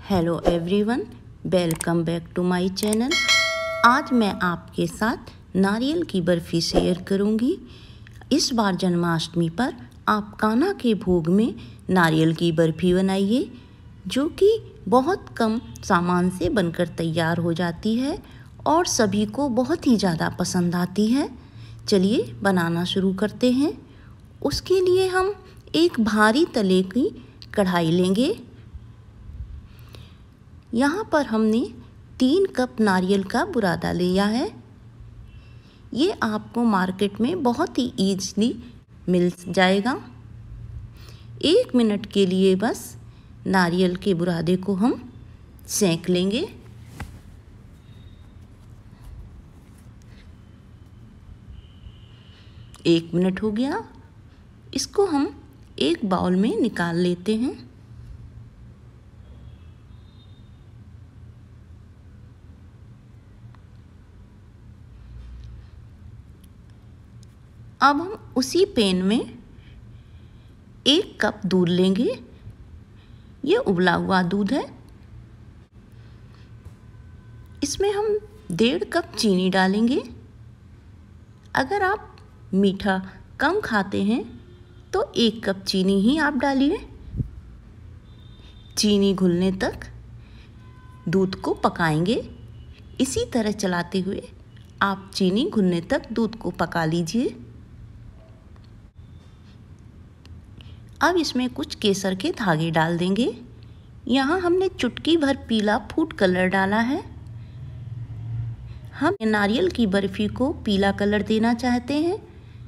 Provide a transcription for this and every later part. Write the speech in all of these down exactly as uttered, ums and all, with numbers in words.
Hello everyone, welcome back to my channel. आज मैं आपके साथ नारियल की बर्फ़ी शेयर करूंगी। इस बार जन्माष्टमी पर आप कान्हा के भोग में नारियल की बर्फ़ी बनाइए, जो कि बहुत कम सामान से बनकर तैयार हो जाती है और सभी को बहुत ही ज़्यादा पसंद आती है। चलिए बनाना शुरू करते हैं। उसके लिए हम एक भारी तले की कढ़ाई लेंगे। यहाँ पर हमने तीन कप नारियल का बुरादा लिया है। ये आपको मार्केट में बहुत ही ईज़िली मिल जाएगा। एक मिनट के लिए बस नारियल के बुरादे को हम सेंक लेंगे। एक मिनट हो गया, इसको हम एक बाउल में निकाल लेते हैं। अब हम उसी पैन में एक कप दूध लेंगे। ये उबला हुआ दूध है। इसमें हम डेढ़ कप चीनी डालेंगे। अगर आप मीठा कम खाते हैं तो एक कप चीनी ही आप डालिए। चीनी घुलने तक दूध को पकाएंगे। इसी तरह चलाते हुए आप चीनी घुलने तक दूध को पका लीजिए। अब इसमें कुछ केसर के धागे डाल देंगे। यहाँ हमने चुटकी भर पीला फूड कलर डाला है। हम नारियल की बर्फ़ी को पीला कलर देना चाहते हैं।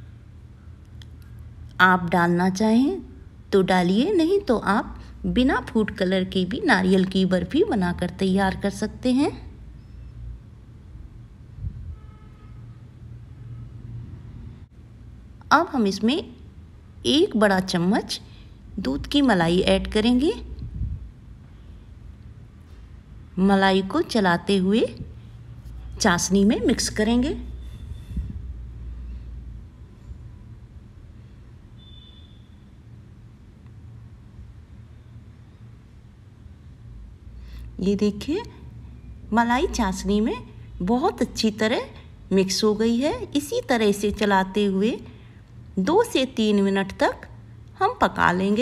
आप डालना चाहें तो डालिए, नहीं तो आप बिना फूड कलर के भी नारियल की बर्फ़ी बनाकर तैयार कर सकते हैं। अब हम इसमें एक बड़ा चम्मच दूध की मलाई ऐड करेंगे। मलाई को चलाते हुए चाशनी में मिक्स करेंगे। ये देखिए, मलाई चाशनी में बहुत अच्छी तरह मिक्स हो गई है। इसी तरह से चलाते हुए दो से तीन मिनट तक हम पका लेंगे।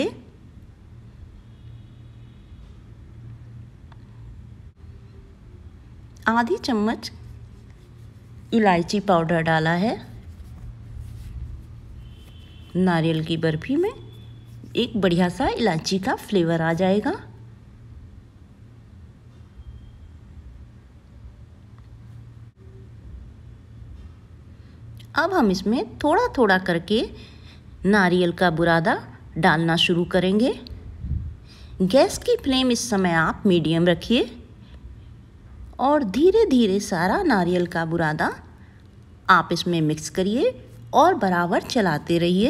आधी चम्मच इलायची पाउडर डाला है। नारियल की बर्फ़ी में एक बढ़िया सा इलायची का फ्लेवर आ जाएगा। अब हम इसमें थोड़ा थोड़ा करके नारियल का बुरादा डालना शुरू करेंगे। गैस की फ्लेम इस समय आप मीडियम रखिए और धीरे धीरे सारा नारियल का बुरादा आप इसमें मिक्स करिए और बराबर चलाते रहिए।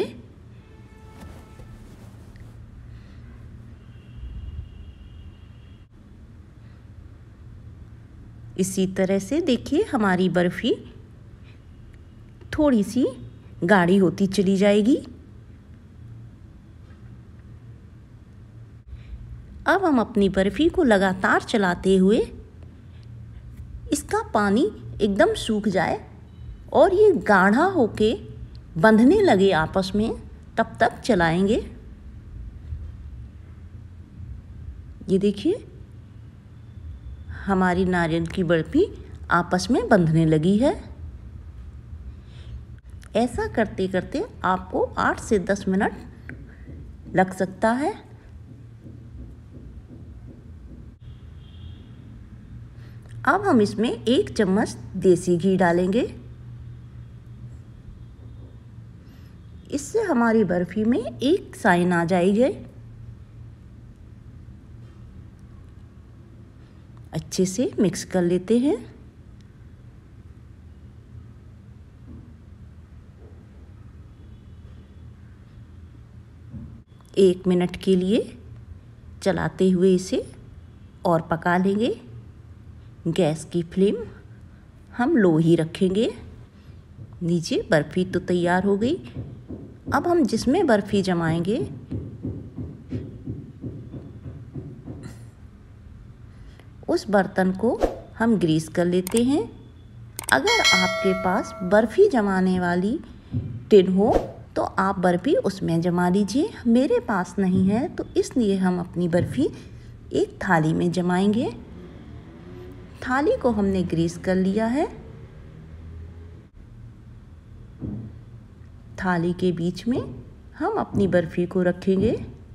इसी तरह से देखिए, हमारी बर्फ़ी थोड़ी सी गाढ़ी होती चली जाएगी। अब हम अपनी बर्फ़ी को लगातार चलाते हुए इसका पानी एकदम सूख जाए और ये गाढ़ा होके बंधने लगे आपस में, तब तक चलाएंगे। ये देखिए, हमारी नारियल की बर्फ़ी आपस में बंधने लगी है। ऐसा करते करते आपको आठ से दस मिनट लग सकता है। अब हम इसमें एक चम्मच देसी घी डालेंगे। इससे हमारी बर्फ़ी में एक साइन आ जाएगी। अच्छे से मिक्स कर लेते हैं। एक मिनट के लिए चलाते हुए इसे और पका लेंगे। गैस की फ्लेम हम लो ही रखेंगे। नीचे बर्फ़ी तो तैयार हो गई। अब हम जिसमें बर्फ़ी जमाएंगे उस बर्तन को हम ग्रीस कर लेते हैं। अगर आपके पास बर्फ़ी जमाने वाली टिन हो तो आप बर्फ़ी उसमें जमा लीजिए। मेरे पास नहीं है तो इसलिए हम अपनी बर्फ़ी एक थाली में जमाएंगे। थाली को हमने ग्रीस कर लिया है। थाली के बीच में हम अपनी बर्फ़ी को रखेंगे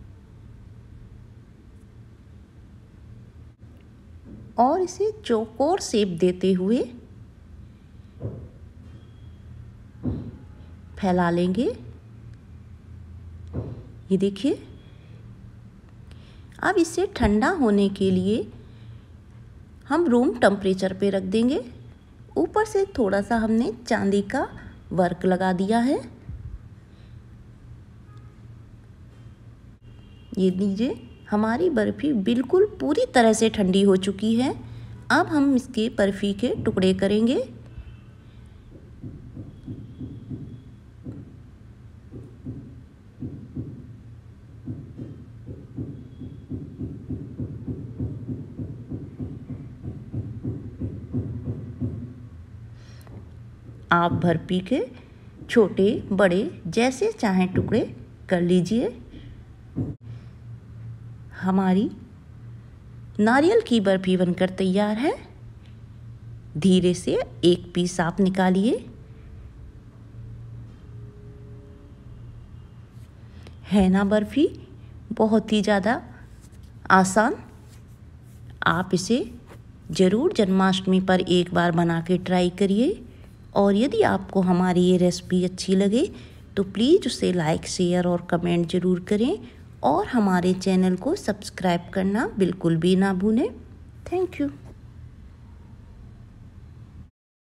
और इसे चौकोर शेप देते हुए फैला लेंगे। ये देखिए, अब इसे ठंडा होने के लिए हम रूम टेम्परेचर पे रख देंगे। ऊपर से थोड़ा सा हमने चांदी का वर्क लगा दिया है। ये लीजिए, हमारी बर्फ़ी बिल्कुल पूरी तरह से ठंडी हो चुकी है। अब हम इसके बर्फ़ी के टुकड़े करेंगे। आप बर्फ़ी के छोटे बड़े जैसे चाहें टुकड़े कर लीजिए। हमारी नारियल की बर्फ़ी बनकर तैयार है। धीरे से एक पीस आप निकालिए। है ना बर्फ़ी बहुत ही ज़्यादा आसान। आप इसे ज़रूर जन्माष्टमी पर एक बार बना के ट्राई करिए। और यदि आपको हमारी ये रेसिपी अच्छी लगे तो प्लीज़ उसे लाइक शेयर और कमेंट ज़रूर करें और हमारे चैनल को सब्सक्राइब करना बिल्कुल भी ना भूलें। Thank you.